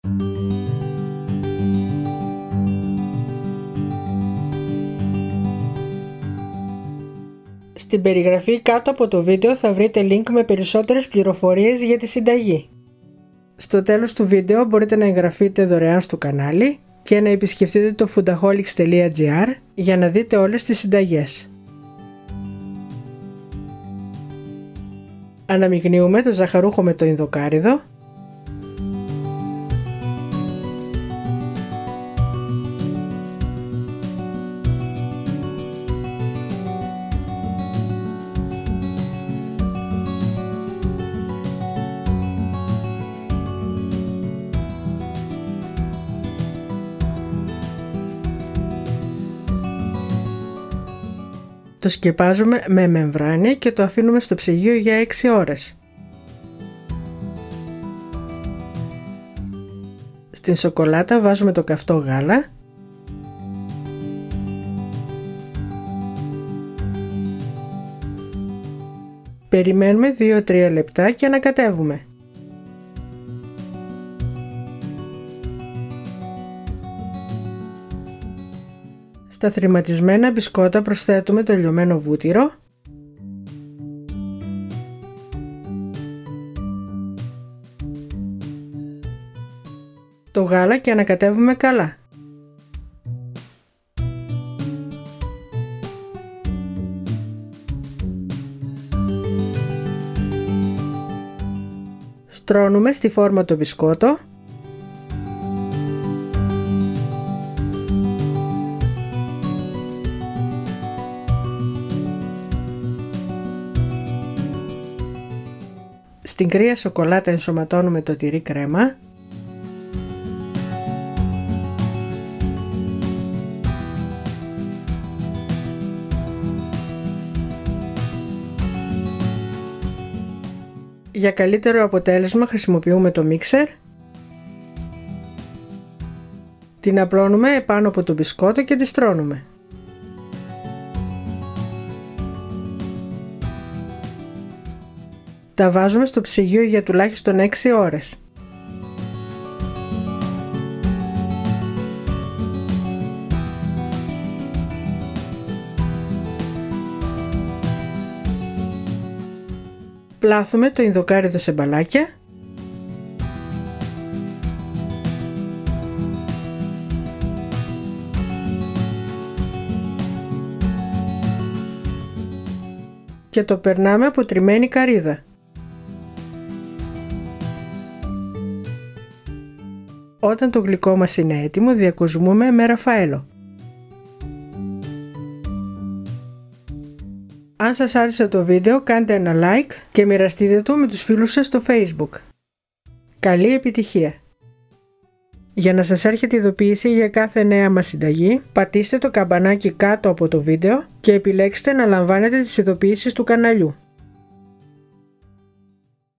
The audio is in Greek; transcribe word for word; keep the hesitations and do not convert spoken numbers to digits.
Στην περιγραφή κάτω από το βίντεο θα βρείτε link με περισσότερες πληροφορίες για τη συνταγή. Στο τέλος του βίντεο μπορείτε να εγγραφείτε δωρεάν στο κανάλι και να επισκεφτείτε το foodaholics τελεία gr για να δείτε όλες τις συνταγές. Αναμειγνύουμε το ζαχαρούχο με το ινδοκάρυδο. Το σκεπάζουμε με μεμβράνη και το αφήνουμε στο ψυγείο για έξι ώρες. Στην σοκολάτα βάζουμε το καυτό γάλα. Περιμένουμε δύο με τρία λεπτά και ανακατεύουμε. Στα θρηματισμένα μπισκότα προσθέτουμε το λιωμένο βούτυρο, το γάλα και ανακατεύουμε καλά. Στρώνουμε στη φόρμα το μπισκότο. Στην κρύα σοκολάτα ενσωματώνουμε το τυρί κρέμα. Για καλύτερο αποτέλεσμα χρησιμοποιούμε το μίξερ. Την απλώνουμε επάνω από το μπισκότο και τη στρώνουμε. Τα βάζουμε στο ψυγείο για τουλάχιστον έξι ώρες. Πλάθουμε το ινδοκάρυδο σε μπαλάκια. Και το περνάμε από τριμμένη καρύδα. Όταν το γλυκό μας είναι έτοιμο, διακοσμούμε με ραφαέλο. Αν σας άρεσε το βίντεο, κάντε ένα like και μοιραστείτε το με τους φίλους σας στο Facebook. Καλή επιτυχία! Για να σας έρχεται ειδοποίηση για κάθε νέα μας συνταγή, πατήστε το καμπανάκι κάτω από το βίντεο και επιλέξτε να λαμβάνετε τις ειδοποιήσεις του καναλιού.